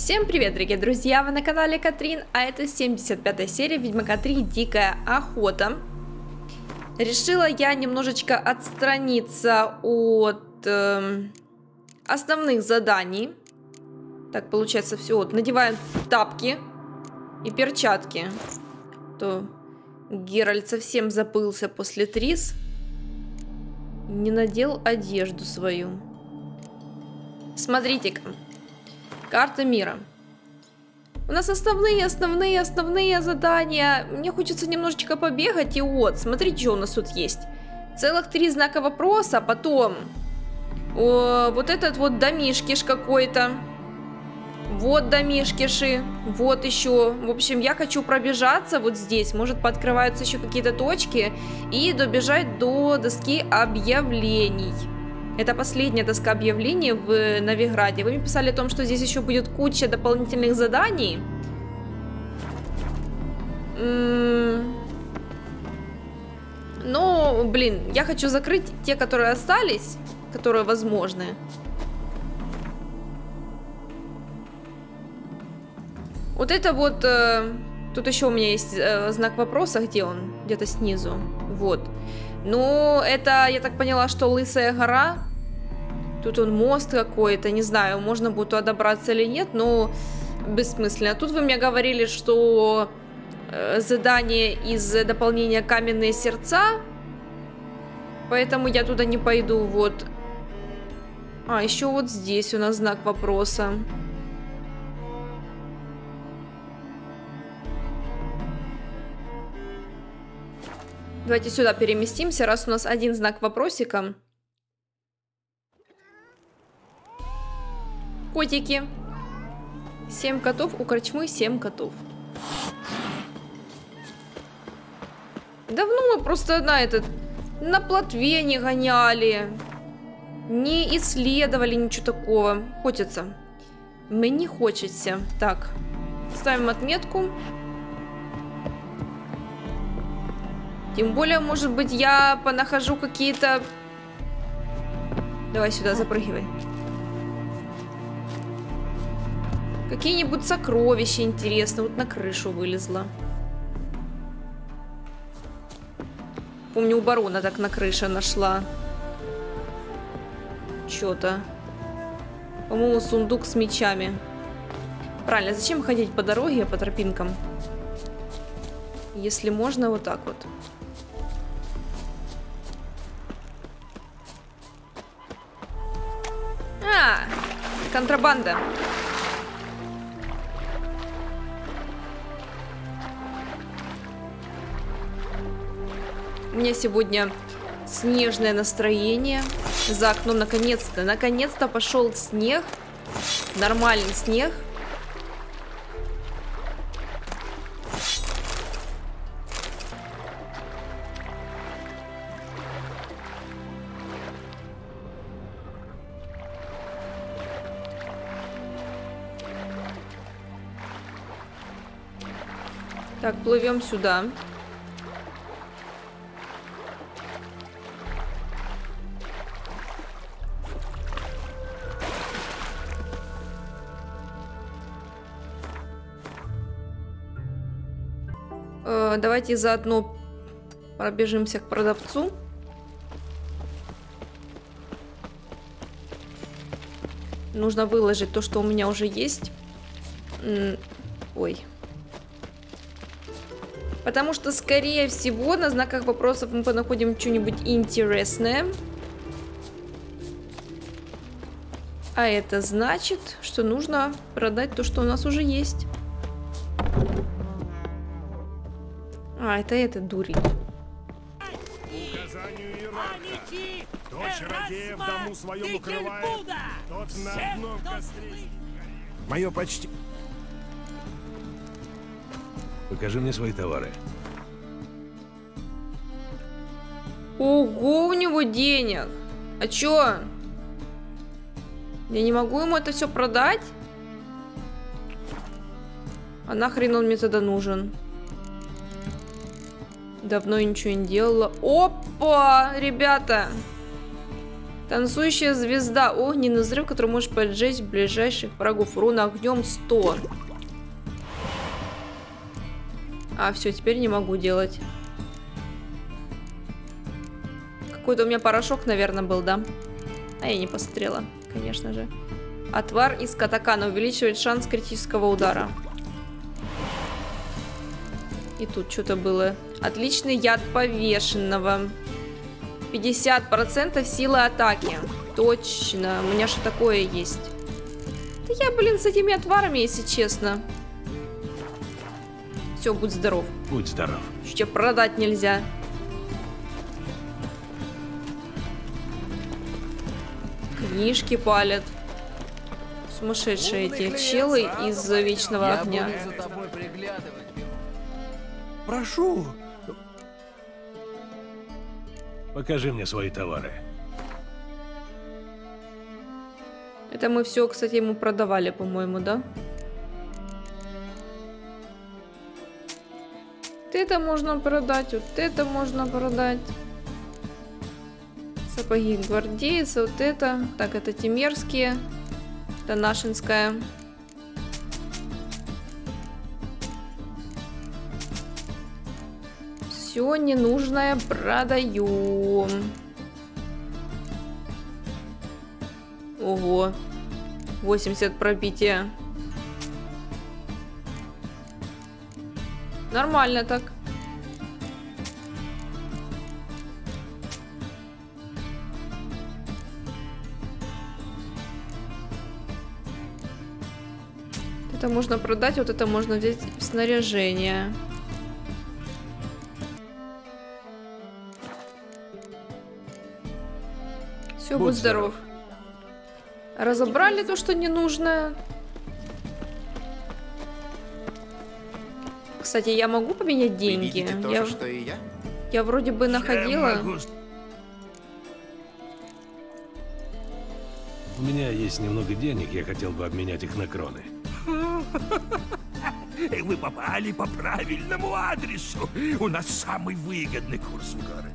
Всем привет, дорогие друзья, вы на канале Катрин, а это 75-я серия Ведьмака 3 Дикая охота. Решила я немножечко отстраниться от основных заданий. Так, получается, все, вот, надеваем тапки и перчатки. То Геральт совсем забылся после Трис. Не надел одежду свою. Смотрите-ка. Карта мира. У нас основные задания. Мне хочется немножечко побегать. И вот, смотрите, что у нас тут есть. Целых 3 знака вопроса. Потом вот этот вот домишкиш какой-то. Вот домишкиши. Вот еще. В общем, я хочу пробежаться вот здесь. Может, пооткрываются еще какие-то точки. И добежать до доски объявлений. Это последняя доска объявлений в Новиграде. Вы мне писали о том, что здесь еще будет куча дополнительных заданий. Но, блин, я хочу закрыть те, которые остались, которые возможны. Вот это вот... Тут еще у меня есть знак вопроса. Где он? Где-то снизу. Вот. Ну, это, я так поняла, что Лысая гора. Тут он мост какой-то, не знаю, можно будет туда добраться или нет, но бессмысленно. Тут вы мне говорили, что задание из дополнения Каменные сердца, поэтому я туда не пойду, вот. А, еще вот здесь у нас знак вопроса. Давайте сюда переместимся, раз у нас один знак вопросика. Котики. 7 котов, у корчмы 7 котов. Давно мы просто на плотве не гоняли. Не исследовали ничего такого. Хочется. Мне хочется. Так, ставим отметку. Тем более, может быть, я понахожу какие-то... Давай сюда, запрыгивай. Какие-нибудь сокровища интересные. Вот на крышу вылезла. Помню, у барона так на крыше нашла. Что-то. По-моему, сундук с мечами. Правильно, зачем ходить по дороге, по тропинкам? Если можно, вот так вот. Контрабанда. У меня сегодня снежное настроение. За окном наконец-то пошел снег. Нормальный снег. Так, плывем сюда. Давайте заодно пробежимся к продавцу. Нужно выложить то, что у меня уже есть. Ой. Потому что, скорее всего, на знаках вопросов мы понаходим что-нибудь интересное. А это значит, что нужно продать то, что у нас уже есть. А, это этот дурень. Указанию иерарха. Кто чародея в дому своем укрывает, тот на одном костре. Мое почти... Покажи мне свои товары. Ого, у него денег. А чё? Я не могу ему это все продать? А нахрен он мне тогда нужен? Давно я ничего не делала. Опа, ребята. Танцующая звезда. Огненный взрыв, который может поджечь ближайших врагов. Урон огнем 100. А, все, теперь не могу делать. Какой-то у меня порошок, наверное, был, да? А я не посмотрела, конечно же. Отвар из катакана увеличивает шанс критического удара. И тут что-то было. Отличный яд повешенного. 50% силы атаки. Точно. У меня же такое есть. Да я, блин, с этими отварами, если честно. Все, будь здоров. Будь здоров. Что тебе продать нельзя. Книжки палят. Сумасшедшие эти челы из Вечного Огня. Прошу. Покажи мне свои товары. Это мы все, кстати, ему продавали, по-моему, да? Вот это можно продать, вот это можно продать. Сапоги гвардейца, вот это. Так, это Темерские. Это Нашинская. Все ненужное продаем. Ого. 80 пробития. Нормально так. Это можно продать, вот это можно взять в снаряжение. Все, будь здоров. Разобрали то, что не нужно. Кстати, я могу поменять деньги? То же, что и я? Я вроде бы находила. У меня есть немного денег, я хотел бы обменять их на кроны. Вы попали по правильному адресу. У нас самый выгодный курс в городе.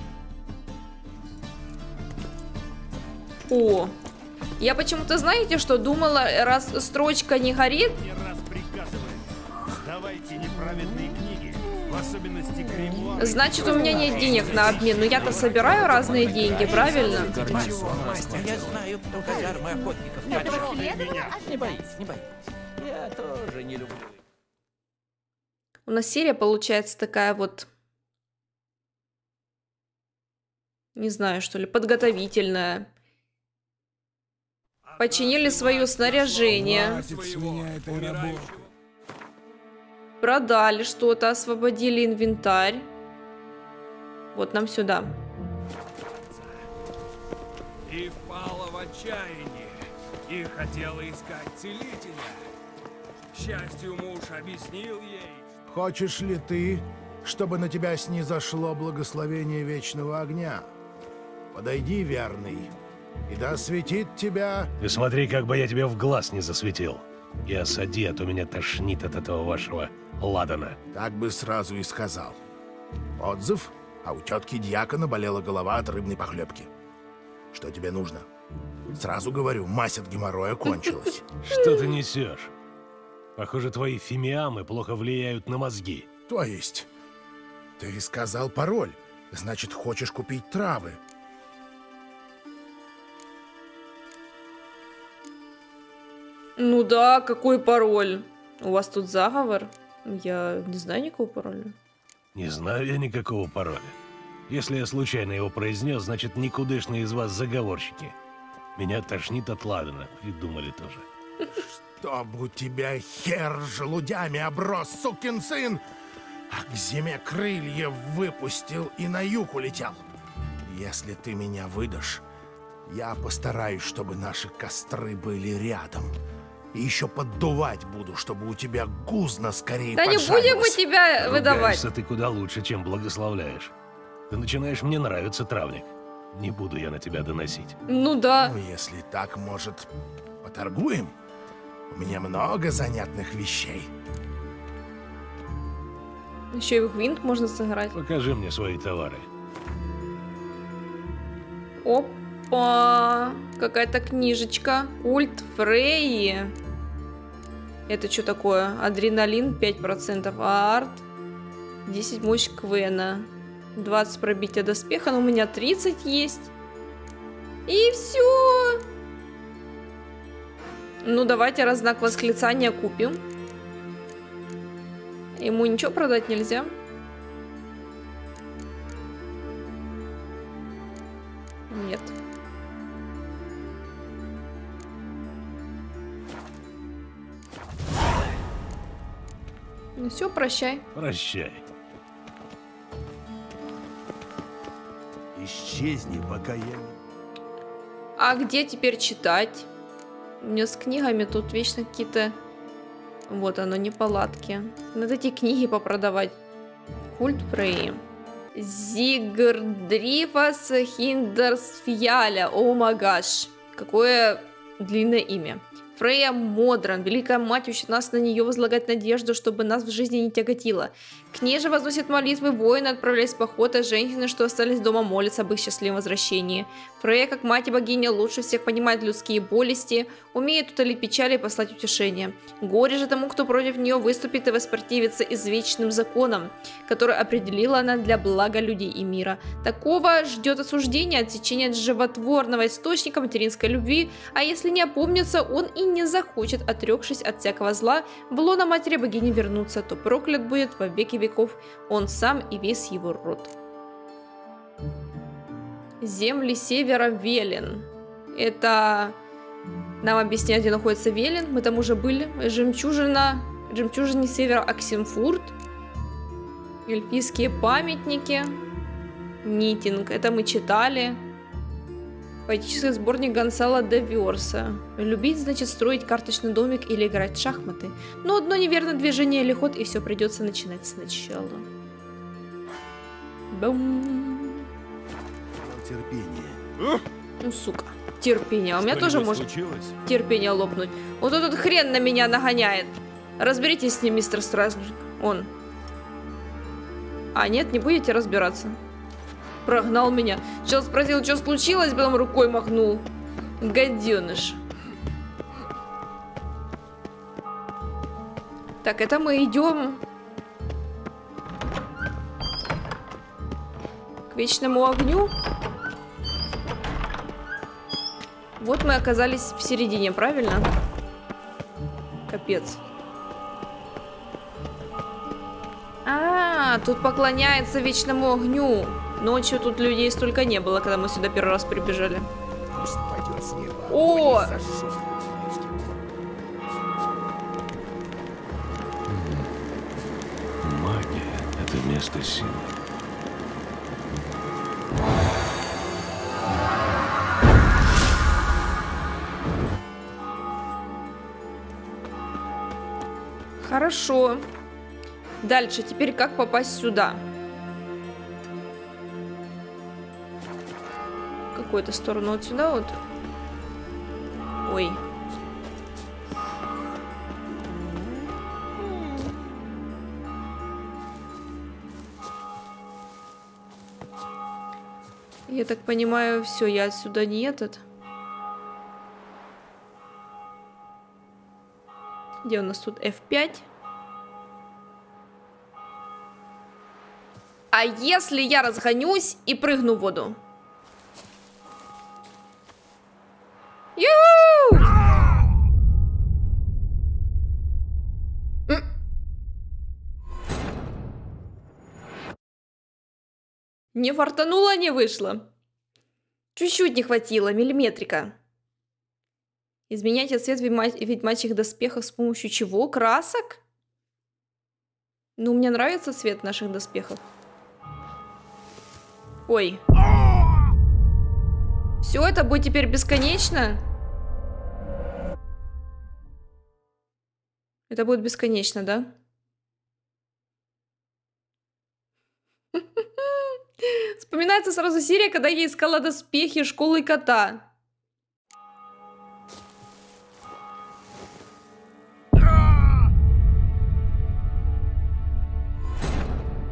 О, я почему-то, знаете, что думала, раз строчка не горит, Не раз приказывает. Сдавайте неправедные книги, в особенности гримуары. значит, у меня нет денег на обмен. Но я-то собираю разные деньги, правильно? Мастер, я знаю про казармы охотников. Не боись, не боись. Я тоже не люблю. У нас серия получается такая вот, не знаю, что ли, подготовительная. Починили свое снаряжение. Хватит с меня этой работы. Продали что-то, освободили инвентарь. Вот нам сюда. И впала в отчаяние. И хотела искать целителя. К счастью, муж объяснил ей. Хочешь ли ты, чтобы на тебя снизошло благословение Вечного Огня? Подойди, верный, и да осветит тебя... Ты смотри, как бы я тебе в глаз не засветил. И осади, а то меня тошнит от этого вашего ладана. Так бы сразу и сказал. Отзыв, а у тетки дьякона болела голова от рыбной похлебки. Что тебе нужно? Сразу говорю, мазь от геморроя кончилась. Что ты несешь? Похоже, твои фимиамы плохо влияют на мозги. То есть, ты сказал пароль, значит, хочешь купить травы. Ну да, какой пароль? У вас тут заговор? Я не знаю никакого пароля. Не знаю я никакого пароля. Если я случайно его произнес, значит, никудышные из вас заговорщики. Меня тошнит от ладана, придумали тоже. Чтоб у тебя хер желудями оброс, сукин сын! А к зиме крылья выпустил и на юг улетел. Если ты меня выдашь, я постараюсь, чтобы наши костры были рядом. И еще поддувать буду, чтобы у тебя гузно скорее Да не будем мы тебя выдавать. Ругаешься ты куда лучше, чем благословляешь. Ты начинаешь мне нравиться, травник. Не буду я на тебя доносить. Ну да. Ну, если так, может, поторгуем? У меня много занятных вещей. Еще и в гвинт можно сыграть. Покажи мне свои товары. Оп. Опа! Какая-то книжечка. Культ Фрейи. Это что такое? Адреналин 5%. Арт. 10 мощь Квена. 20 пробития доспеха. Но у меня 30 есть. И все. Ну, давайте раз знак восклицания купим. Ему ничего продать нельзя. Нет. Ну все, прощай. Прощай. Исчезни, пока я не... А где теперь читать? У меня с книгами тут вечно какие-то... Вот оно, неполадки. Надо эти книги попродавать. Культ Фрейи. Зигрдрифас Хиндерсфьяля. О магаш. Какое длинное имя. Фрейя Модран, Великая Мать, учит нас на нее возлагать надежду, чтобы нас в жизни не тяготило. К ней же возносят молитвы воины, отправляясь в поход, а женщины, что остались дома, молятся об их счастливом возвращении. Фрейя, как мать и богиня, лучше всех понимает людские болести, умеет утолить печали и послать утешение. Горе же тому, кто против нее выступит и воспротивится извечным законам, который определила она для блага людей и мира. Такого ждет осуждение, отсечение от животворного источника материнской любви, а если не опомнится, он и не захочет, отрекшись от всякого зла, в лоно матери богини вернуться, то проклят будет во веки веков он сам и весь его род. Земли севера Велен. Это нам объясняют, где находится Велен. Мы там уже были. Жемчужины севера Оксенфурт. Эльфийские памятники. Нитинг. Это мы читали. Поэтический сборник Гонсало де Верса. Любить значит строить карточный домик или играть в шахматы. Но одно неверное движение или ход, и все придется начинать сначала. Бум. Терпение. Ну, сука. Терпение. А у меня тоже может терпение лопнуть. Вот этот хрен на меня нагоняет. Разберитесь с ним, мистер Стражник. Он. А, нет, не будете разбираться. Прогнал меня. Сейчас спросил, что случилось, потом рукой махнул. Гаденыш. Так, это мы идем к вечному огню. Вот мы оказались в середине, правильно? Капец. Тут поклоняется вечному огню. Ночью тут людей столько не было, когда мы сюда первый раз прибежали. О! Магия — это место силы. Хорошо. Дальше, теперь как попасть сюда? В какую-то сторону вот сюда вот. Ой. Я так понимаю, все, я отсюда не этот. Где у нас тут F5? А если я разгонюсь и прыгну в воду? Ю! Не фартануло, не вышло. Чуть-чуть не хватило, миллиметрика. Изменяйте цвет ведьмачьих доспехов с помощью чего? Красок? Ну, мне нравится цвет наших доспехов. Ой. Все, это будет теперь бесконечно? Это будет бесконечно, да? Вспоминается сразу серия, когда я искала доспехи школы кота.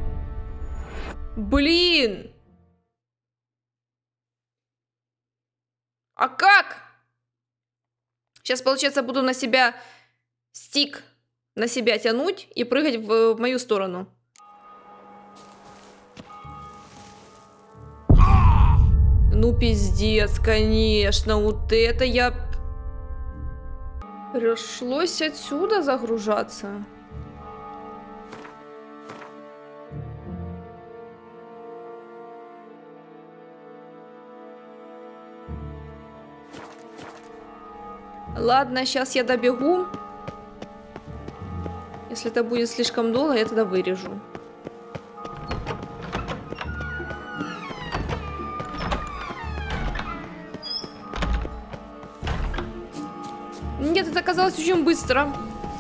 Блин! А как? Сейчас, получается, буду на себя стик на себя тянуть и прыгать в мою сторону. Ну, пиздец, конечно. Вот это я... Пришлось отсюда загружаться. Ладно, сейчас я добегу. Если это будет слишком долго, я тогда вырежу. Нет, это оказалось очень быстро.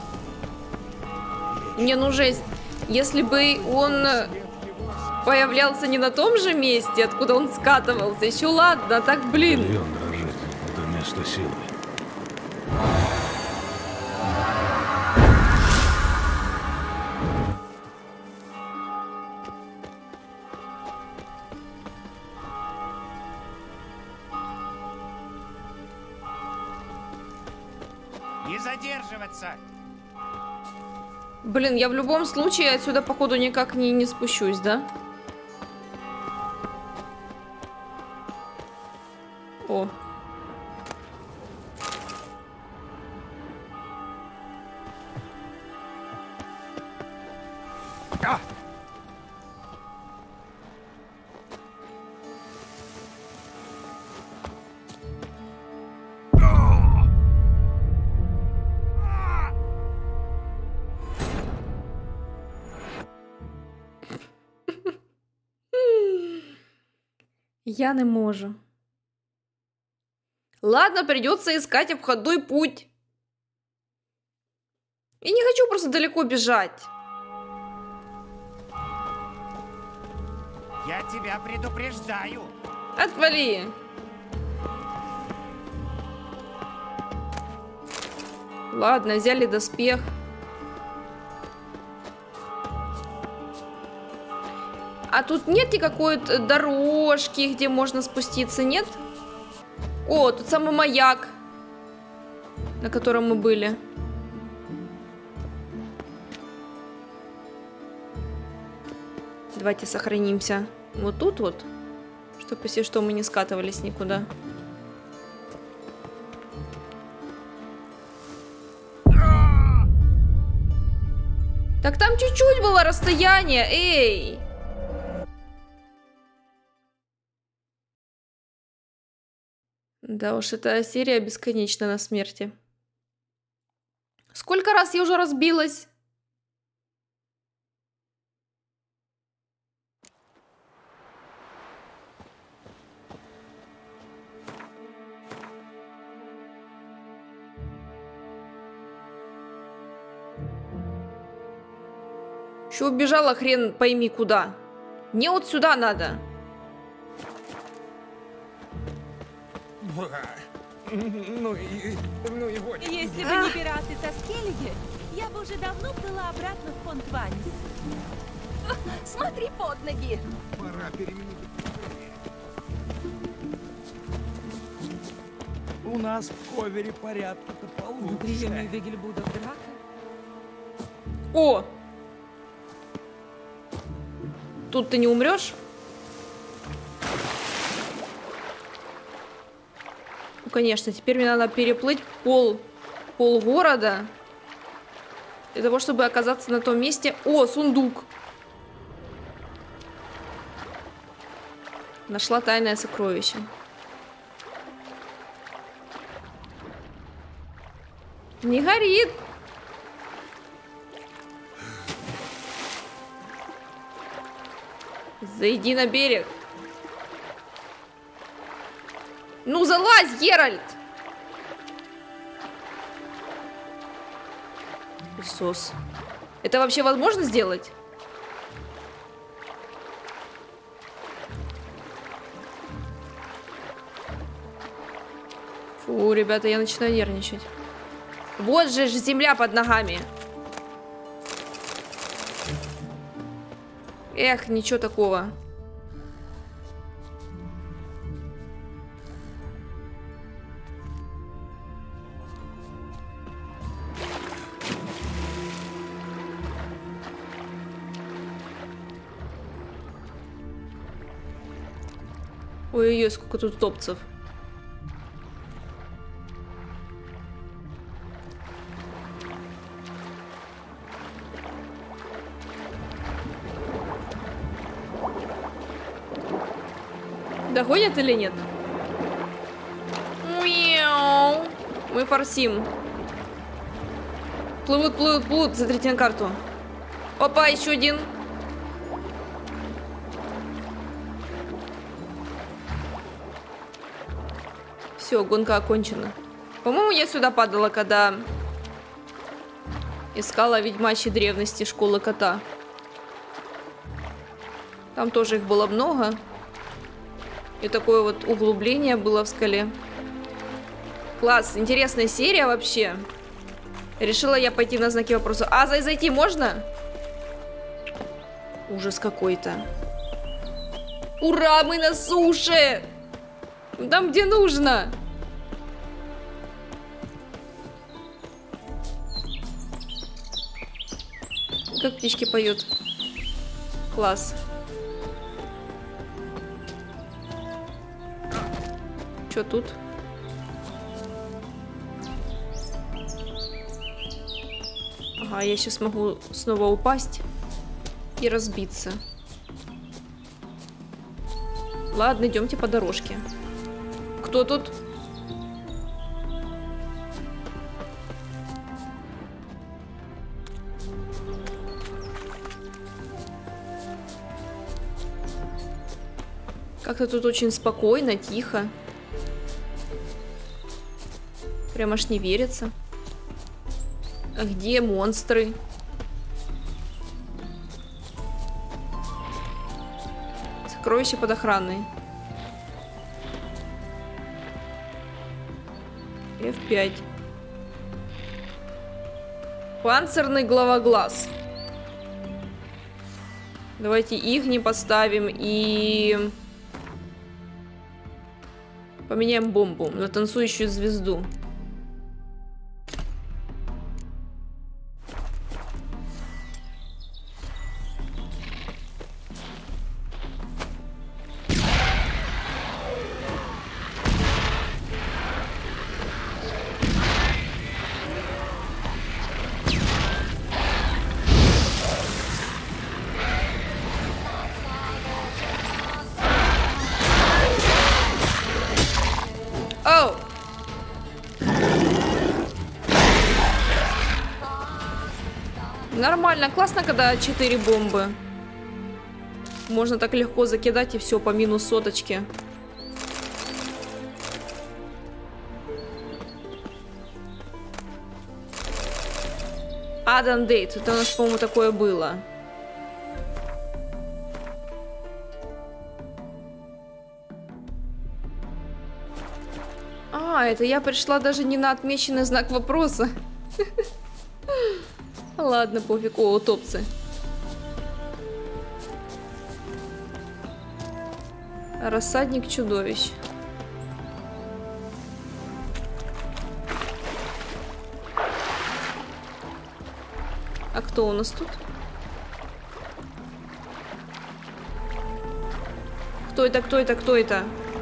Не, ну жесть. Если бы он появлялся не на том же месте, откуда он скатывался, еще ладно, а так, блин. Легион дрожит. Это место силы. Не задерживаться! Блин, я в любом случае отсюда, походу, никак не спущусь, да? О. Я не можу. Ладно, придется искать обходной путь. Я не хочу просто далеко бежать. Я тебя предупреждаю. Отвали. Ладно, взяли доспех. А тут нет никакой дорожки, где можно спуститься, нет? О, тут самый маяк, на котором мы были. Давайте сохранимся вот тут вот, чтобы, если что, мы не скатывались никуда. Так там чуть-чуть было расстояние, эй! Да уж, эта серия бесконечна на смерти. Сколько раз я уже разбилась? Еще убежала хрен пойми куда. Мне вот сюда надо. Ну и вот. Если бы не пираты со Скеллиги, я бы уже давно плыла обратно в фонт Ванис. Смотри под ноги. Пора переменить. У нас в Ковере порядки-то получше. Вегельбуда драка. О! Тут ты не умрешь? Ну, конечно, теперь мне надо переплыть пол города для того, чтобы оказаться на том месте. О, сундук! Нашла тайное сокровище. Не горит! Зайди на берег. Ну, залазь, Геральт! Иисус. Это вообще возможно сделать? Фу, ребята, я начинаю нервничать. Вот же земля под ногами. Эх, ничего такого. Ой-ой-ой, сколько тут топцев. Догонят или нет? Мяу. Мы форсим. Плывут, плывут, плывут. Смотрите на карту. Опа, еще один. Все, гонка окончена. По-моему, я сюда падала, когда искала ведьмачьи древности школы кота. Там тоже их было много. И такое вот углубление было в скале. Класс, интересная серия вообще. Решила я пойти на знаки вопроса. А, зайти можно? Ужас какой-то. Ура, мы на суше! Там, где нужно. Как птички поют. Класс. Что тут? Ага, я сейчас могу снова упасть и разбиться. Ладно, идемте по дорожке. Кто тут? Как-то тут очень спокойно, тихо. Прям аж не верится. А где монстры? Сокровища под охраной. F5. Панцирный главоглаз. Давайте их не поставим и поменяем бомбу на танцующую звезду. Нормально, классно, когда 4 бомбы. Можно так легко закидать и все по минус соточке. Адам Дейт. Это у нас, по-моему, такое было. А, это я пришла даже не на отмеченный знак вопроса. Ладно, пофиг. О, утопцы. Рассадник чудовищ. А кто у нас тут? Кто это, кто это, кто это?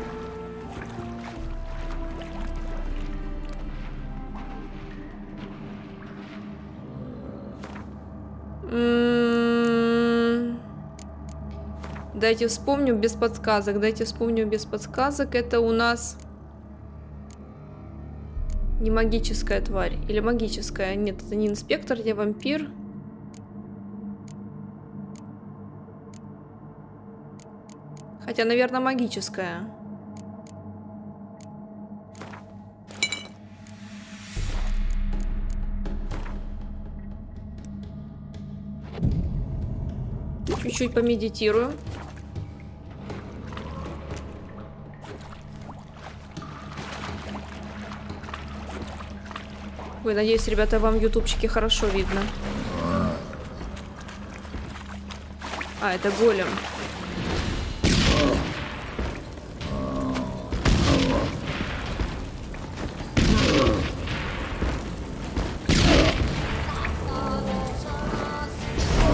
Дайте вспомню без подсказок. Дайте вспомню без подсказок. Это у нас не магическая тварь. Или магическая. Нет, это не инспектор, не вампир. Хотя, наверное, магическая. Чуть-чуть помедитирую. Ой, надеюсь, ребята, вам в ютубчике хорошо видно. А, это голем.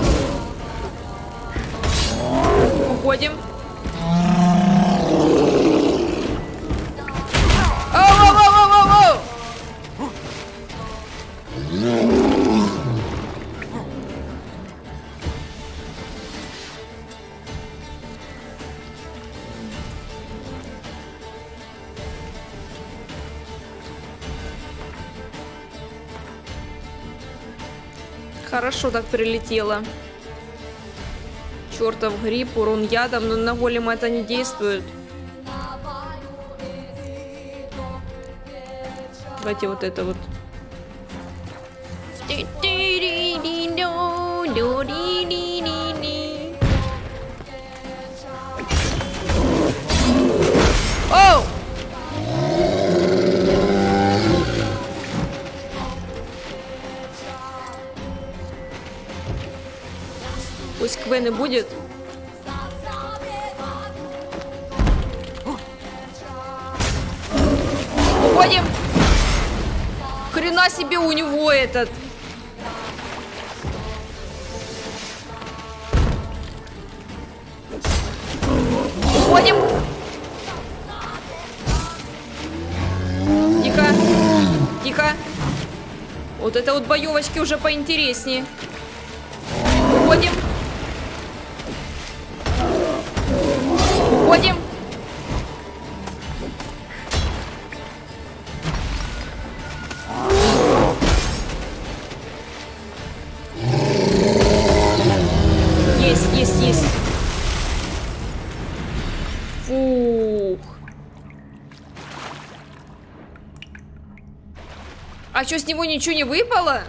Уходим. Хорошо так прилетело. Чертов гриб, урон ядом, но на голема это не действует. Давайте вот это вот. Оу! Пусть Квен и будет. Уходим! Хрена себе у него этот. Уходим! Тихо! Тихо! Вот это вот боевочки уже поинтереснее. Уходим! Уходим! Есть. Фух. А что, с него ничего не выпало?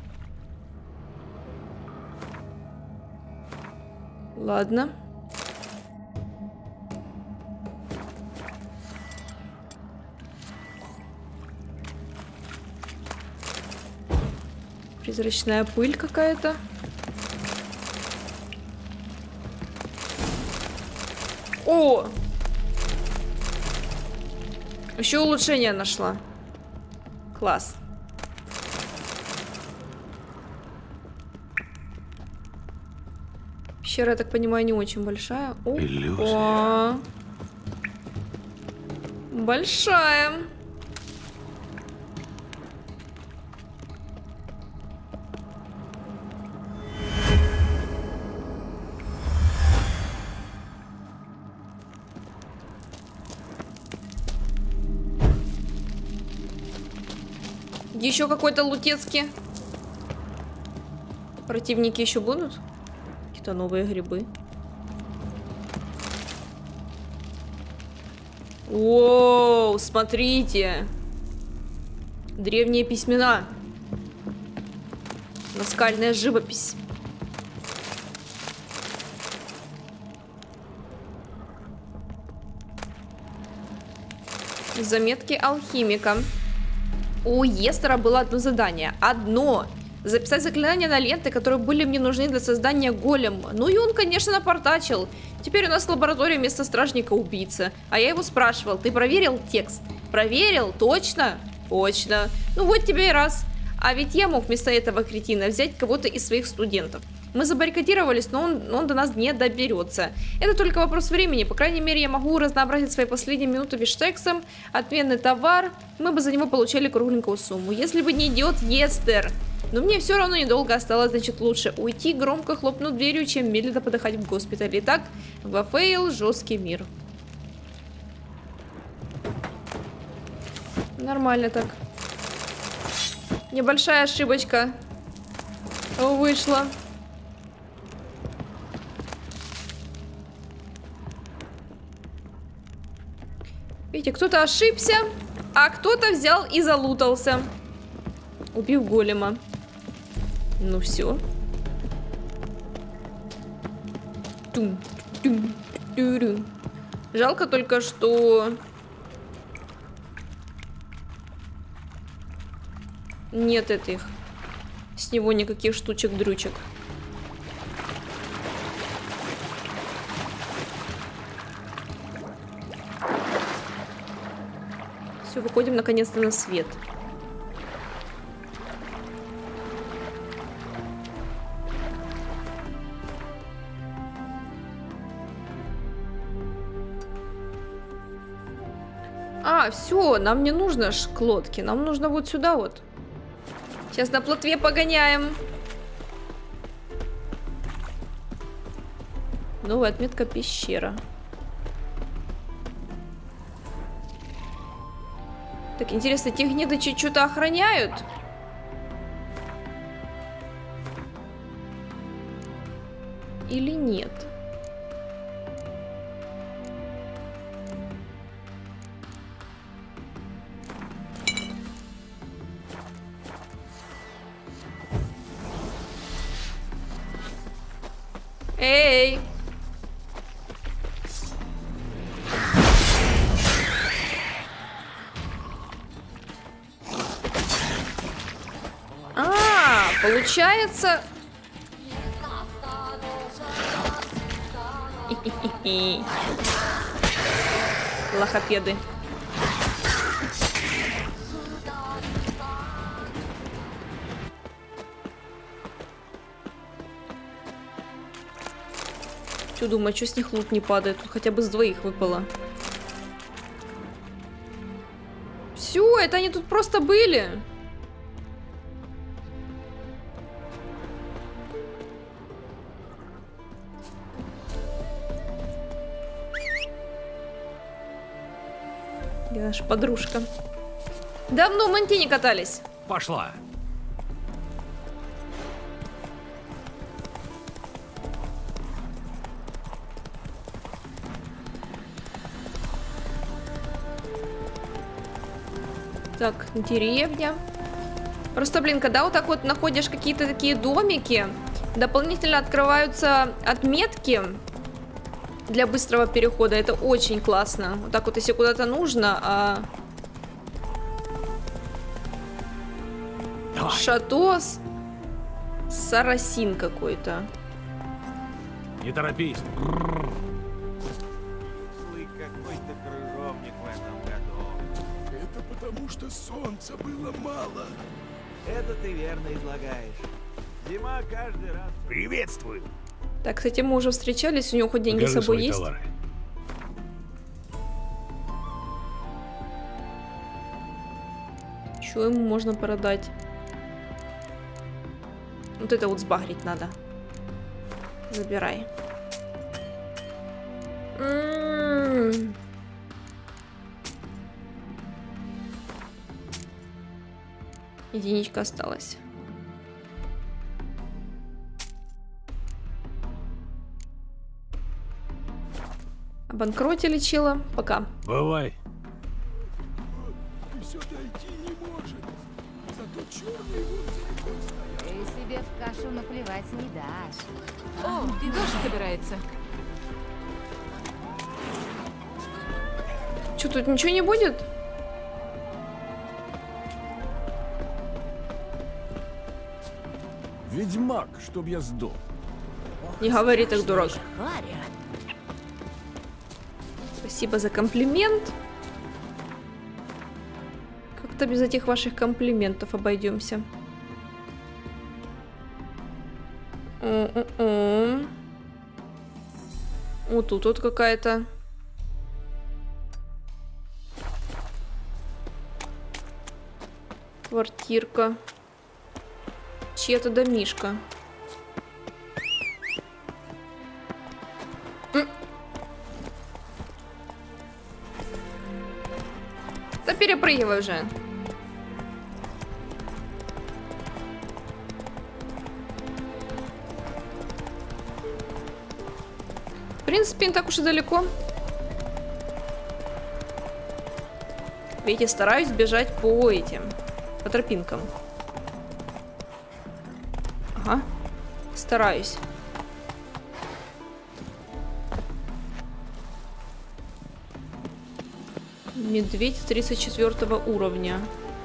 Ладно. Призрачная пыль какая-то. О! Еще улучшение нашла. Класс. Пещера, я так понимаю, не очень большая. О, Иллюзия. Большая. Еще какой-то лутецкий. Противники еще будут? Какие-то новые грибы. Воу, смотрите. Древние письмена. Наскальная живопись. Заметки алхимика. У Естера было одно задание. Одно. Записать заклинания на ленты, которые были мне нужны для создания голема. Ну и он, конечно, напортачил. Теперь у нас в лаборатории вместо стражника-убийца. А я его спрашивал, ты проверил текст? Проверил? Точно? Точно. Ну вот тебе и раз. А ведь я мог вместо этого кретина взять кого-то из своих студентов. Мы забаррикадировались, но он до нас не доберется. Это только вопрос времени. По крайней мере, я могу разнообразить свои последние минуты бифштексом. Отменный товар. Мы бы за него получали кругленькую сумму. Если бы не идиот Естер. Но мне все равно недолго осталось, значит, лучше уйти, громко хлопнуть дверью, чем медленно подыхать в госпитале. Итак, Вафейл, жесткий мир. Нормально так. Небольшая ошибочка вышла. Видите, кто-то ошибся, а кто-то взял и залутался, убив голема. Ну все. Жалко только, что нет этих с него никаких штучек-дрючек. Все, выходим наконец-то на свет. А, все, нам не нужно ж к лодке, нам нужно вот сюда вот. Сейчас на плотве погоняем. Новая отметка пещера. Так, интересно, те гнедочи что-то охраняют? или нет? Эй! Получается... Лохопеды. Чё думаю, что с них лут не падает? Тут хотя бы с двоих выпало. Все, это они тут просто были. Где наша подружка? Давно в манте не катались. Пошла. Так, деревня. Просто, блин, когда вот так вот находишь какие-то такие домики, дополнительно открываются отметки для быстрого перехода. Это очень классно. Вот так вот, если куда-то нужно, Шатос Сарасин какой-то. Не торопись. Какой-то крыжовник в этом году. Это потому, что солнца было мало. Это ты верно излагаешь. Зима каждый раз... Приветствую. Так, с этим мы уже встречались, у него хоть деньги с Покажи собой свои есть? товары. Что ему можно продать? Вот это вот сбагрить надо. Забирай. Единичка осталась. Обанкротили чела. Пока. Бывай. И все дойти не может. Зато черный вот Ты себе в кашу наплевать не дашь. О, и дождь собирается. Что, тут ничего не будет? Ведьмак, чтоб я сдох. Не говори так, дурак. Спасибо за комплимент. Как-то без этих ваших комплиментов обойдемся. Вот тут вот какая-то. Квартирка. Чья-то домишка. Да перепрыгивай уже. В принципе, не так уж и далеко. Видите, стараюсь бежать по этим, по тропинкам. Ага, стараюсь. Медведь 34 уровня.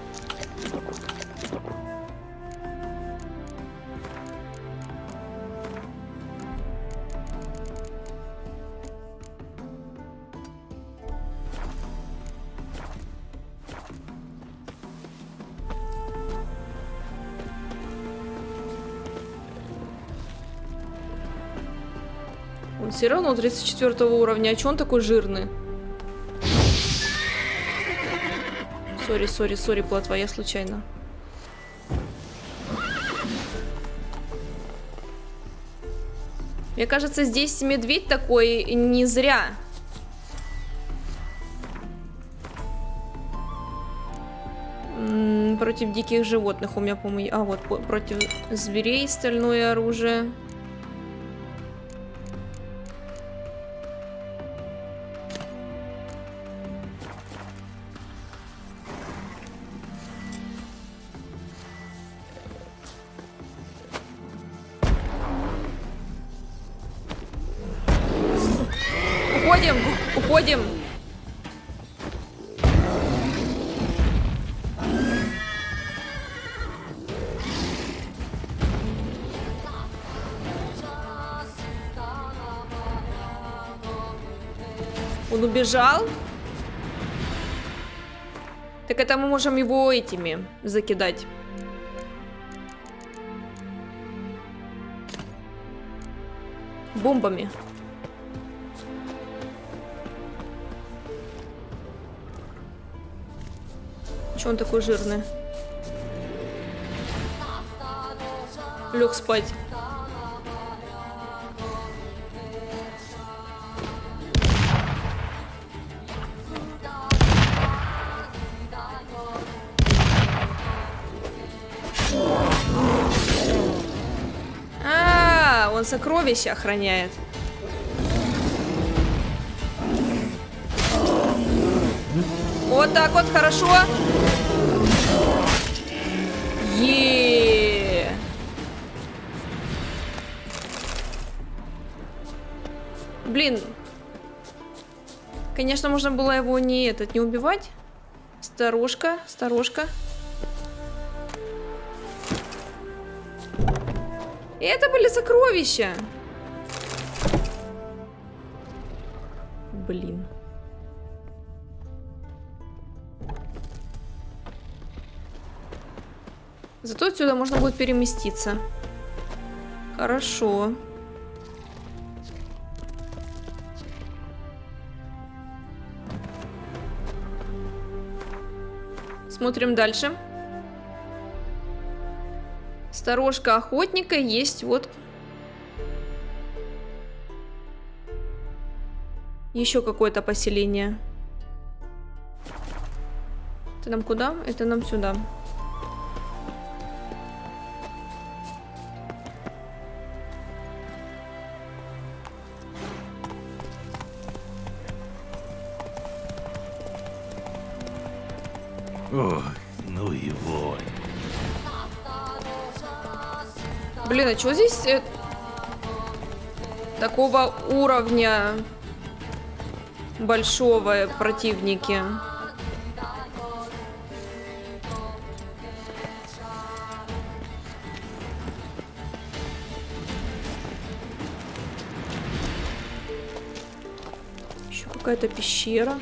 Он все равно 34 уровня. А че он такой жирный? Сори, плотва, я случайно. Мне кажется, здесь медведь такой не зря. Против диких животных у меня, по-моему... А, вот, против зверей стальное оружие. Уходим. Он убежал? Так это мы можем его этими закидать. Бомбами. Чё он такой жирный? Лег спать. Он сокровища охраняет. Вот так вот, хорошо. Е-е-е. Блин. Конечно, можно было его не убивать. Сторожка, сторожка. И это были сокровища. Блин. Зато отсюда можно будет переместиться. Хорошо. Смотрим дальше. Сторожка охотника есть вот. Еще какое-то поселение. Это нам куда? Это нам сюда. Ох, ну и вонь. Блин, а что здесь такого уровня большого противники? Еще какая-то пещера.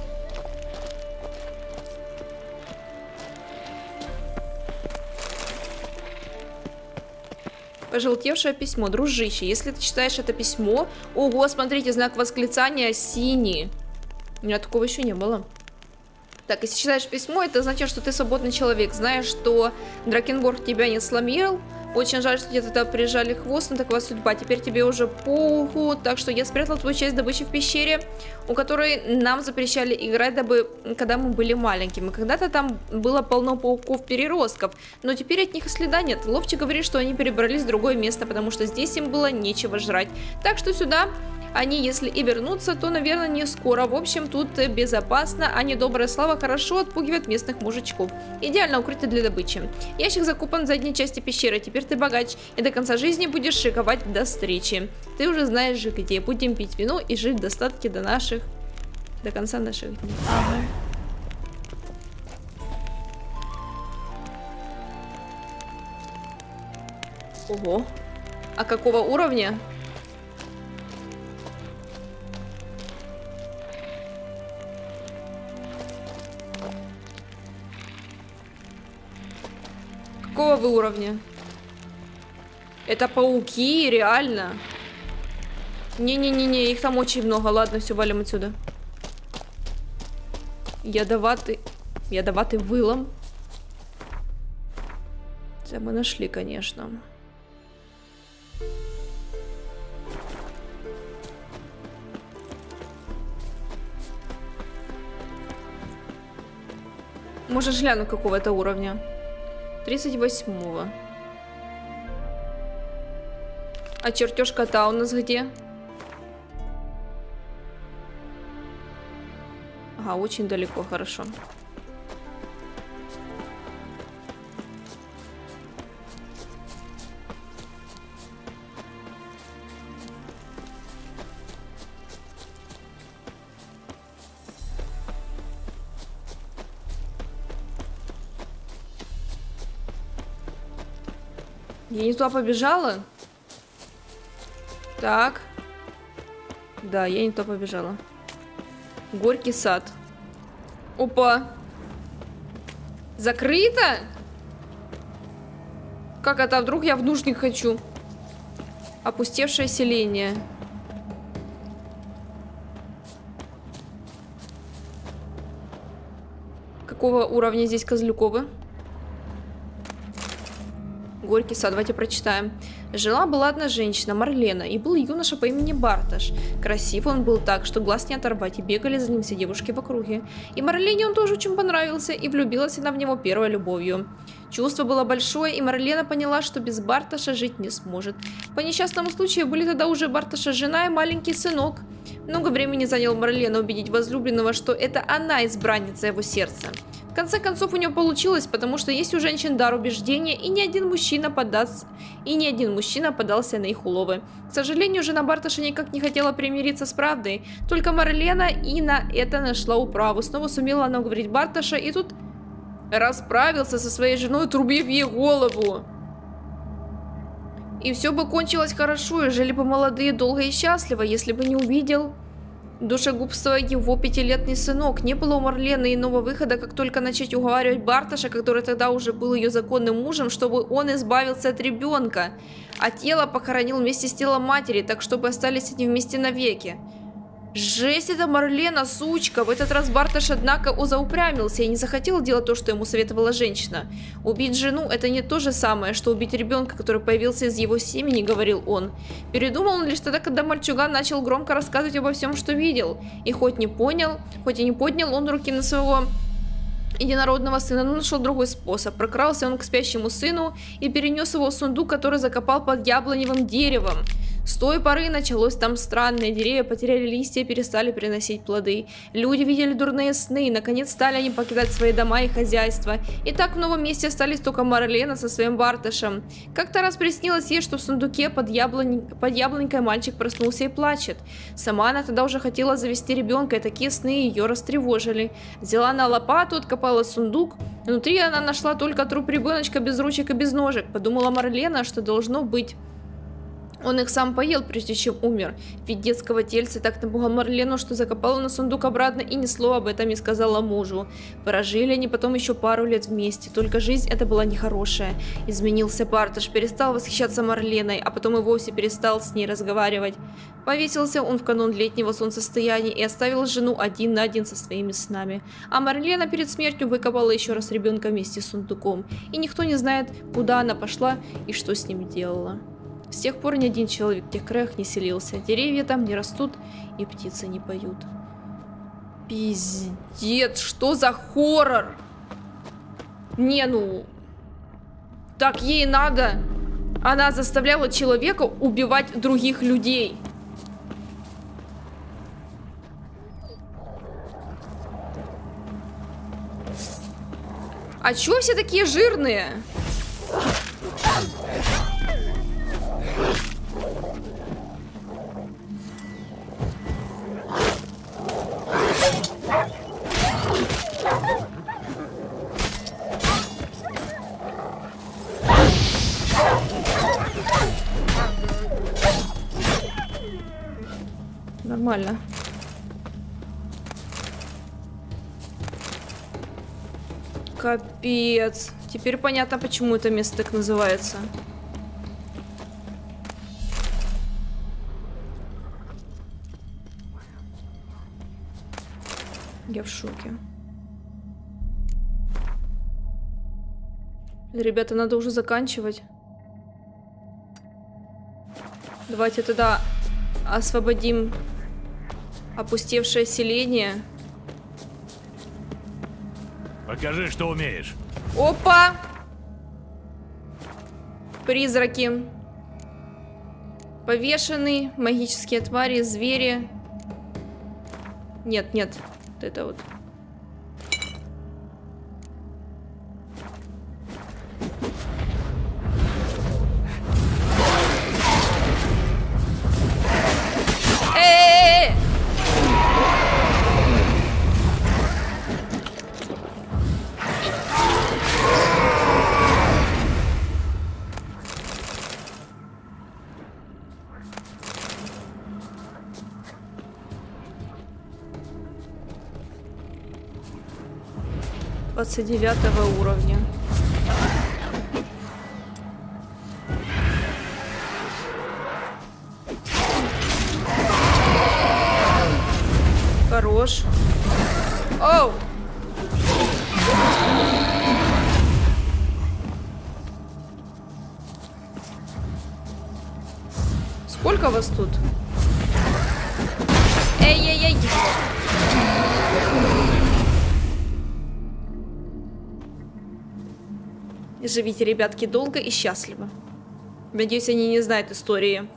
Пожелтевшее письмо. Дружище, если ты читаешь это письмо... Ого, смотрите, знак восклицания синий. У меня такого еще не было. Так, если читаешь письмо, это значит, что ты свободный человек. Знаешь, что Дракенборг тебя не сломил. Очень жаль, что тебе тогда прижали хвост, но такова судьба. Теперь тебе уже похуй. Так что я спрятала твою часть добычи в пещере, у которой нам запрещали играть, когда мы были маленькими. Когда-то там было полно пауков-переростков, но теперь от них и следа нет. Ловчи говорит, что они перебрались в другое место, потому что здесь им было нечего жрать. Так что сюда... Они, если и вернутся, то, наверное, не скоро. В общем, тут безопасно, а недобрая слава хорошо отпугивает местных мужичков. Идеально укрытие для добычи. Ящик закопан в задней части пещеры. Теперь ты богач и до конца жизни будешь шиковать до встречи. Ты уже знаешь же где. Будем пить вино и жить в достатке до конца наших дней. Ого. А какого уровня? Какого вы уровня? Это пауки, реально? Не-не-не-не, их там очень много. Ладно, все, валим отсюда. Ядоватый вылом. Это мы нашли, конечно. Можешь глянуть какого-то уровня. 38-го. А чертеж кота у нас где? Ага, очень далеко, хорошо. Я не туда побежала? Так. Да, я не туда побежала. Горький сад. Опа. Закрыто? Как это? Вдруг я в нужник хочу? Опустевшее селение. Какого уровня здесь Козлюковы? Горький сад, давайте прочитаем. Жила-была одна женщина, Марлена, и был юноша по имени Барташ. Красив он был так, что глаз не оторвать, и бегали за ним все девушки в округе. И Марлене он тоже очень понравился, и влюбилась она в него первой любовью. Чувство было большое, и Марлена поняла, что без Барташа жить не сможет. По несчастному случаю были тогда уже Барташа жена и маленький сынок. Много времени занял Марлена убедить возлюбленного, что это она избранница его сердца. В конце концов у нее получилось, потому что есть у женщин дар убеждения, и ни один мужчина подался на их уловы. К сожалению, жена Барташа никак не хотела примириться с правдой, только Марлена и на это нашла управу. Снова сумела она уговорить Барташа, и тут расправился со своей женой, отрубив ей голову. И все бы кончилось хорошо, и жили бы молодые долго и счастливо, если бы не увидел душегубство его 5-летний сынок. Не было у Марлены иного выхода, как только начать уговаривать Барташа, который тогда уже был ее законным мужем, чтобы он избавился от ребенка, а тело похоронил вместе с телом матери, так чтобы остались они вместе навеки. Жесть, это Марлена, сучка. В этот раз Барташ, однако, заупрямился и не захотел делать то, что ему советовала женщина. Убить жену – это не то же самое, что убить ребенка, который появился из его семени, говорил он. Передумал он лишь тогда, когда мальчуган начал громко рассказывать обо всем, что видел. И хоть и не поднял он руки на своего единородного сына, но нашел другой способ. Прокрался он к спящему сыну и перенес его в сундук, который закопал под яблоневым деревом. С той поры началось там странное. Деревья потеряли листья и перестали приносить плоды. Люди видели дурные сны, и наконец стали они покидать свои дома и хозяйства. И так в новом месте остались только Марлена со своим Барташем. Как-то раз приснилось ей, что в сундуке под яблонькой мальчик проснулся и плачет. Сама она тогда уже хотела завести ребенка, и такие сны ее растревожили. Взяла она лопату, откопала сундук. Внутри она нашла только труп ребеночка без ручек и без ножек. Подумала Марлена, что должно быть. Он их сам поел, прежде чем умер. Вид детского тельца так напугал Марлену, что закопала на сундук обратно и ни слова об этом не сказала мужу. Прожили они потом еще пару лет вместе, только жизнь эта была нехорошая. Изменился Барташ, перестал восхищаться Марленой, а потом и вовсе перестал с ней разговаривать. Повесился он в канун летнего солнцестояния и оставил жену один на один со своими снами. А Марлена перед смертью выкопала еще раз ребенка вместе с сундуком. И никто не знает, куда она пошла и что с ним делала. С тех пор ни один человек в тех краях не селился. Деревья там не растут и птицы не поют. Пиздец, что за хоррор? Не, ну... Так ей надо. Она заставляла человека убивать других людей. А чё все такие жирные? Нормально. Капец. Теперь понятно, почему это место так называется. Я в шоке. Ребята, надо уже заканчивать. Давайте тогда освободим опустевшее селение. Покажи, что умеешь. Опа! Призраки. Повешенные магические твари, звери. Нет, нет. Вот это вот. 29 уровня. Хорош. Оу! Сколько вас тут? Эй-эй-эй! Живите, ребятки, долго и счастливо. Надеюсь, они не знают истории.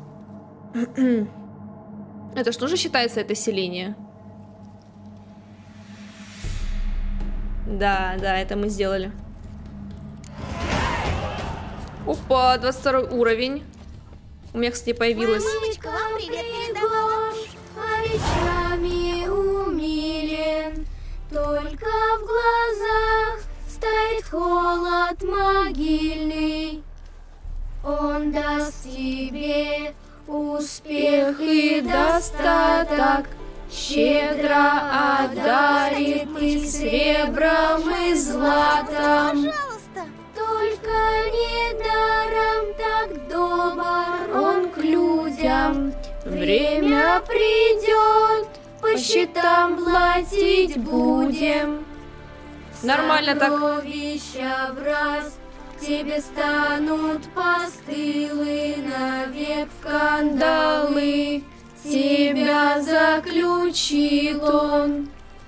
Это что же считается это селение? Да, это мы сделали. Опа, 22 уровень. У меня, кстати, появилась... Мамочка, вам привет передала. Речами умилен, только в глазах стоит холод могильный. Он даст тебе успех и достаток, щедро одарит и серебром, и златом. Пожалуйста. Только недаром так добр он к людям. Время придет, по счетам платить будем. Нормально так. Сокровища враз тебе станут постылы, навек в кандалы тебя заключил он.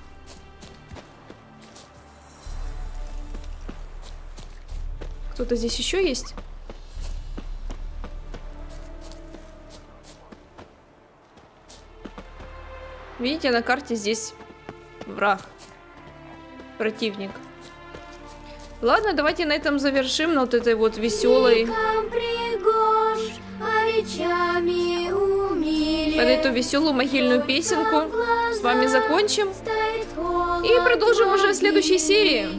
Кто-то здесь еще есть? Видите, на карте здесь враг. Противник. Ладно, давайте на этом завершим, на вот этой вот веселой. Под эту веселую могильную песенку с вами закончим. И продолжим уже в следующей серии.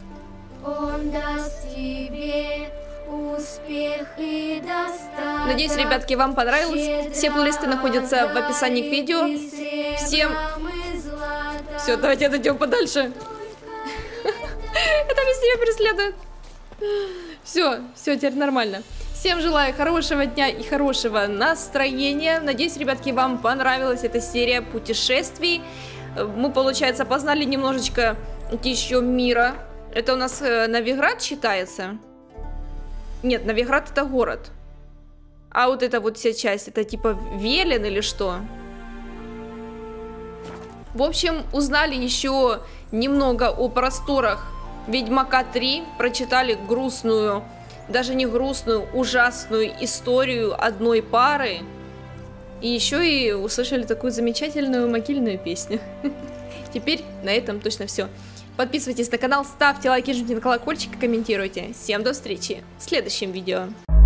Надеюсь, ребятки, вам понравилось. Все плейлисты находятся в описании к видео. Всем... Все, давайте отойдем подальше. Это меня преследует. Все, теперь нормально. Всем желаю хорошего дня и хорошего настроения. Надеюсь, ребятки, вам понравилась эта серия путешествий. Мы, получается, познали немножечко еще мира. Это у нас Новиград считается? Нет, Новиград это город. А вот эта вот вся часть, это типа Велен или что? В общем, узнали еще немного о просторах Ведьмака 3. Прочитали грустную, даже не грустную, ужасную историю одной пары. И еще и услышали такую замечательную могильную песню. Теперь на этом точно все. Подписывайтесь на канал, ставьте лайки, жмите на колокольчик и комментируйте. Всем до встречи в следующем видео.